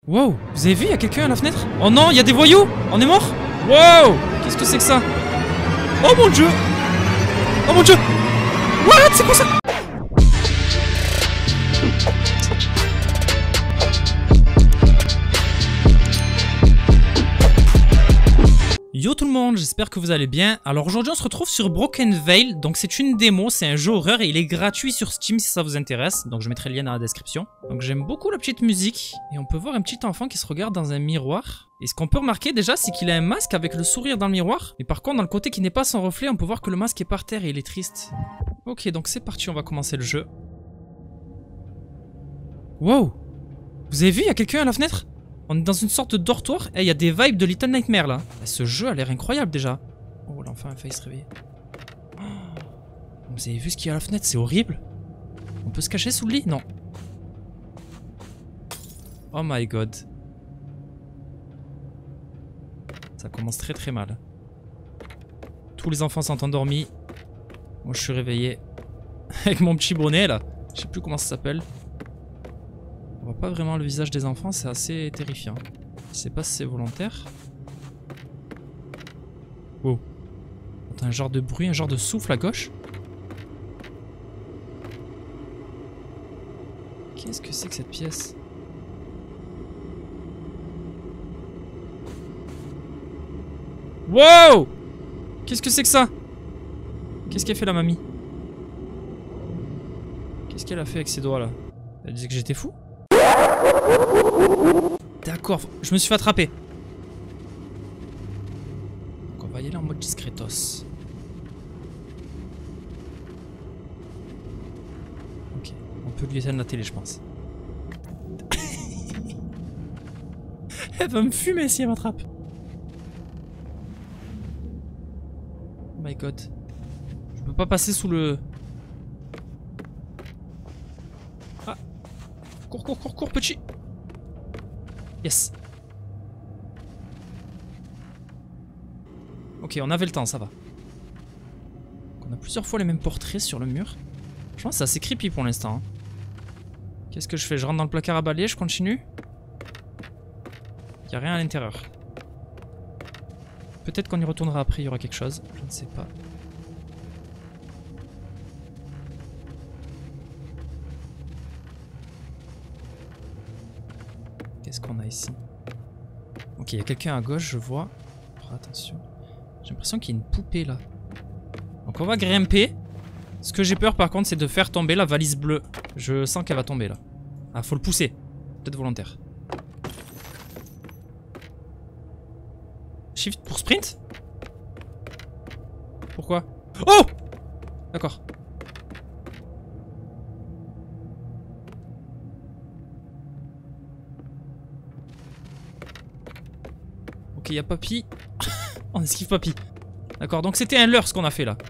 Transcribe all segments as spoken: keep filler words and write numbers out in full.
Wow, vous avez vu, il y a quelqu'un à la fenêtre? Oh non, il y a des voyous! On est mort? Wow! Qu'est-ce que c'est que ça? Oh mon dieu! Oh mon dieu! What? C'est quoi ça? Yo tout le monde, j'espère que vous allez bien. Alors aujourd'hui on se retrouve sur Broken Veil. Donc c'est une démo, c'est un jeu horreur et il est gratuit sur Steam si ça vous intéresse. Donc je mettrai le lien dans la description. Donc j'aime beaucoup la petite musique. Et on peut voir un petit enfant qui se regarde dans un miroir. Et ce qu'on peut remarquer déjà c'est qu'il a un masque avec le sourire dans le miroir. Mais par contre dans le côté qui n'est pas son reflet, on peut voir que le masque est par terre et il est triste. Ok, donc c'est parti, on va commencer le jeu. Wow! Vous avez vu, il y a quelqu'un à la fenêtre? On est dans une sorte de dortoir et il y a des vibes de Little Nightmare là. Et ce jeu a l'air incroyable déjà. Oh, l'enfant a failli se réveiller. Oh, vous avez vu ce qu'il y a à la fenêtre? C'est horrible. On peut se cacher sous le lit? Non. Oh my god. Ça commence très très mal. Tous les enfants sont endormis. Moi je suis réveillé. Avec mon petit bonnet là. Je sais plus comment ça s'appelle. On voit pas vraiment le visage des enfants, c'est assez terrifiant. Je sais pas si c'est volontaire. Wow. T'as un genre de bruit, un genre de souffle à gauche. Qu'est-ce que c'est que cette pièce? Wow! Qu'est-ce que c'est que ça? Qu'est-ce qu'a fait la mamie? Qu'est-ce qu'elle a fait avec ses doigts là? Elle disait que j'étais fou? D'accord, je me suis fait attraper. Donc on va y aller en mode discretos. Ok, on peut lui éteindre la télé je pense. Elle va me fumer si elle m'attrape. Oh my god. Je peux pas passer sous le... Ah. Cours, cours, cours, cours, petit. Yes. Ok, on avait le temps, ça va. On a plusieurs fois les mêmes portraits sur le mur. Je pense que c'est assez creepy pour l'instant. Hein. Qu'est-ce que je fais? Je rentre dans le placard à balai, je continue. Il n'y a rien à l'intérieur. Peut-être qu'on y retournera après, il y aura quelque chose. Je ne sais pas. Qu'est-ce qu'on a ici? Ok, il y a quelqu'un à gauche, je vois. Oh, attention. J'ai l'impression qu'il y a une poupée là. Donc on va grimper. Ce que j'ai peur par contre, c'est de faire tomber la valise bleue. Je sens qu'elle va tomber là. Ah, faut le pousser. Peut-être volontaire. Shift pour sprint? Pourquoi? Oh! D'accord. Ok, il y a Papy. On esquive Papy. D'accord, donc c'était un leurre ce qu'on a fait là.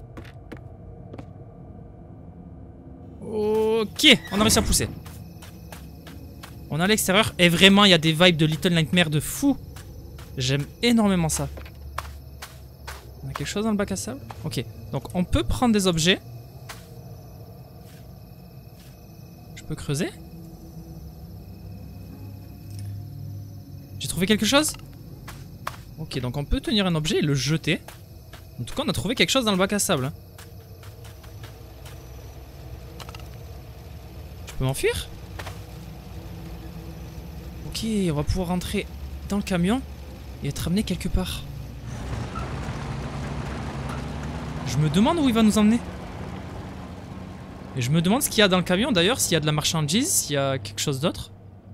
Ok, on a réussi à pousser. On est à l'extérieur et vraiment il y a des vibes de Little Nightmare de fou. J'aime énormément ça. On a quelque chose dans le bac à sable? Ok, donc on peut prendre des objets. Je peux creuser? J'ai trouvé quelque chose? Ok, donc on peut tenir un objet et le jeter. En tout cas, on a trouvé quelque chose dans le bac à sable. Hein. Je peux m'enfuir? Ok, on va pouvoir rentrer dans le camion et être amené quelque part. Je me demande où il va nous emmener. Et je me demande ce qu'il y a dans le camion d'ailleurs, s'il y a de la marchandise, s'il y a quelque chose d'autre.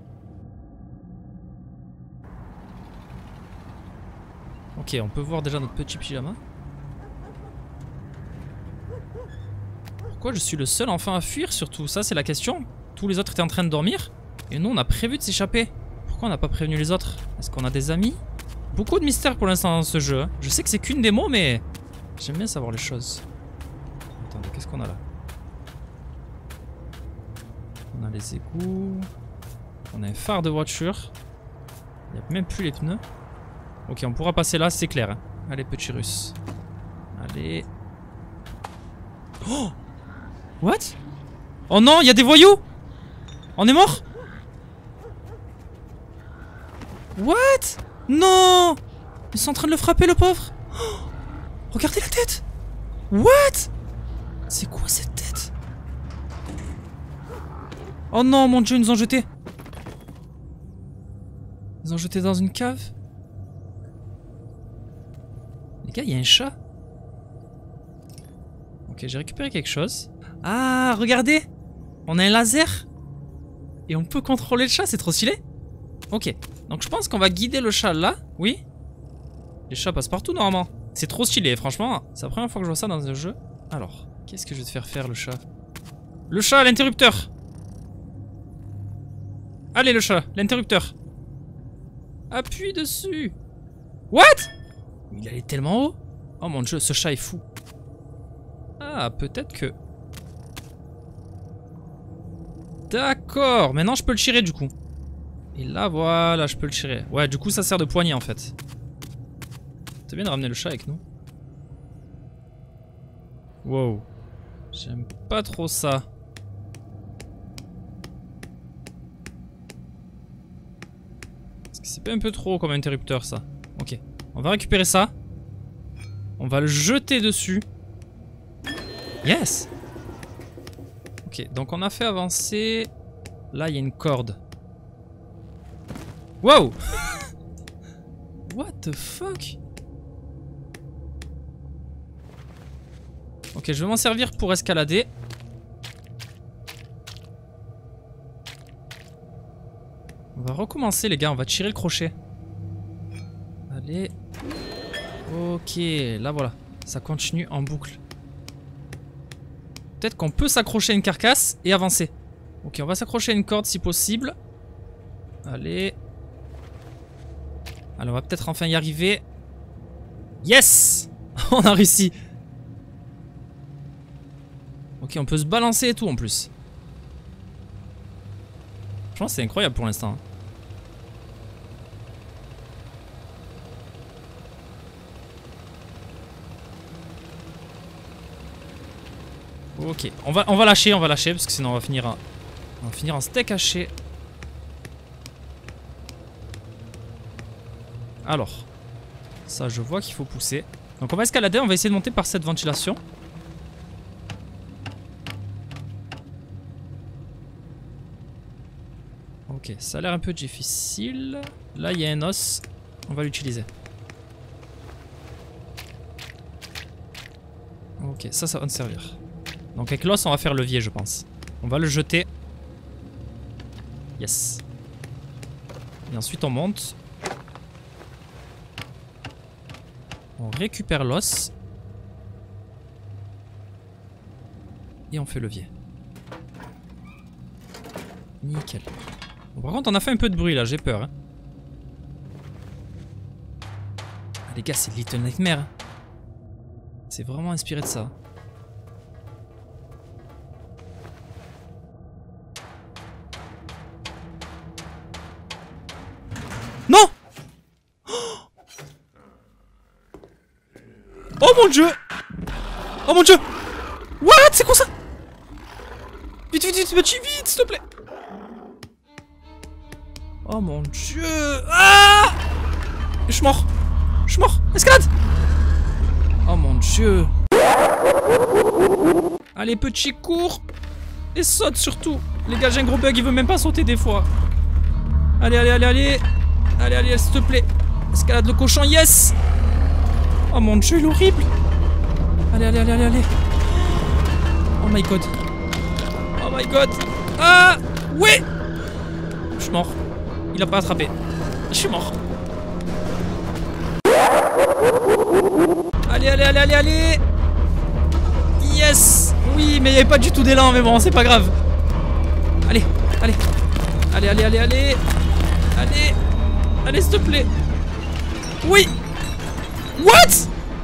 Ok, on peut voir déjà notre petit pyjama. Pourquoi je suis le seul enfant à fuir surtout? Ça c'est la question. Tous les autres étaient en train de dormir. Et nous on a prévu de s'échapper. Pourquoi on n'a pas prévenu les autres? Est-ce qu'on a des amis? Beaucoup de mystères pour l'instant dans ce jeu. Je sais que c'est qu'une démo mais... J'aime bien savoir les choses. Attendez, qu'est-ce qu'on a là? On a les égouts. On a un phare de voiture. Il n'y a même plus les pneus. Ok, on pourra passer là, c'est clair. Hein. Allez, petit russe. Allez. Oh! What? Oh non, il y a des voyous! On est mort? What? Non! Ils sont en train de le frapper, le pauvre. Oh, regardez la tête. What? C'est quoi cette tête? Oh non, mon dieu, ils nous ont jetés. Ils ont jeté dans une cave. Les gars, il y a un chat. Ok, j'ai récupéré quelque chose. Ah, regardez. On a un laser. Et on peut contrôler le chat, c'est trop stylé. Ok, donc je pense qu'on va guider le chat là. Oui. Les chats passent partout normalement. C'est trop stylé, franchement. C'est la première fois que je vois ça dans un jeu. Alors, qu'est-ce que je vais te faire faire, le chat? Le chat, l'interrupteur. Allez, le chat, l'interrupteur. Appuie dessus. What? Il allait tellement haut. Oh mon dieu, ce chat est fou. Ah, peut-être que... D'accord, maintenant je peux le tirer du coup. Et là, voilà, je peux le tirer. Ouais, du coup, ça sert de poignée en fait. C'est bien de ramener le chat avec nous. Wow. J'aime pas trop ça. Est-ce que c'est pas un peu trop comme interrupteur ça? Ok. On va récupérer ça. On va le jeter dessus. Yes! Ok, donc on a fait avancer. Là, il y a une corde. Wow! What the fuck? Ok, je vais m'en servir pour escalader. On va recommencer les gars, on va tirer le crochet. Allez. Ok, là voilà. Ça continue en boucle. Peut-être qu'on peut s'accrocher à une carcasse et avancer. Ok, on va s'accrocher à une corde si possible. Allez. Allez, on va peut-être enfin y arriver. Yes! On a réussi. Ok, on peut se balancer et tout en plus. Je pense que c'est incroyable pour l'instant. Ok, on va, on va lâcher, on va lâcher parce que sinon on va finir en, on va finir en steak haché. Alors, ça je vois qu'il faut pousser. Donc on va escalader, on va essayer de monter par cette ventilation. Ok, ça a l'air un peu difficile. Là il y a un os, on va l'utiliser. Ok, ça, ça va nous servir. Donc avec l'os on va faire levier je pense. On va le jeter. Yes. Et ensuite on monte. On récupère l'os. Et on fait levier. Nickel. Bon, par contre on a fait un peu de bruit là, j'ai peur. Hein. Ah, les gars, c'est Little Nightmare. Hein. C'est vraiment inspiré de ça. Non! Oh mon dieu! Oh mon dieu! What? C'est quoi ça? Vite, vite, vite, vite, vite, s'il te plaît! Oh mon dieu! Ah! Je suis mort! Je suis mort! Escalade! Oh mon dieu! Allez, petit, cours! Et saute surtout! Les gars, j'ai un gros bug, il veut même pas sauter des fois. Allez, allez, allez, allez! Allez, allez, s'il te plaît! Escalade le cochon, yes! Oh mon dieu, il est horrible! Allez, allez, allez, allez, allez! Oh my god! Oh my god! Ah! Ouais! Je suis mort. Il a pas attrapé. Je suis mort. Allez, allez, allez, allez, allez! Yes! Oui, mais il n'y avait pas du tout d'élan, mais bon, c'est pas grave. Allez, allez. Allez, allez, allez, allez. Allez. Allez, s'il te plaît. Oui! What?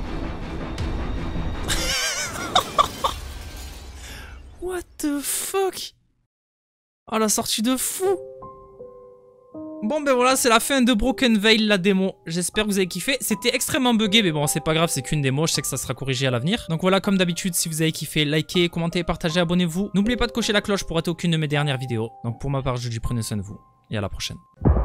What the fuck? Oh, la sortie de fou! Bon ben voilà, c'est la fin de Broken Veil, la démo. J'espère que vous avez kiffé. C'était extrêmement buggé, mais bon, c'est pas grave, c'est qu'une démo. Je sais que ça sera corrigé à l'avenir. Donc voilà, comme d'habitude, si vous avez kiffé, likez, commentez, partagez, abonnez-vous. N'oubliez pas de cocher la cloche pour rater aucune de mes dernières vidéos. Donc pour ma part, je vous dis prenez soin de vous et à la prochaine.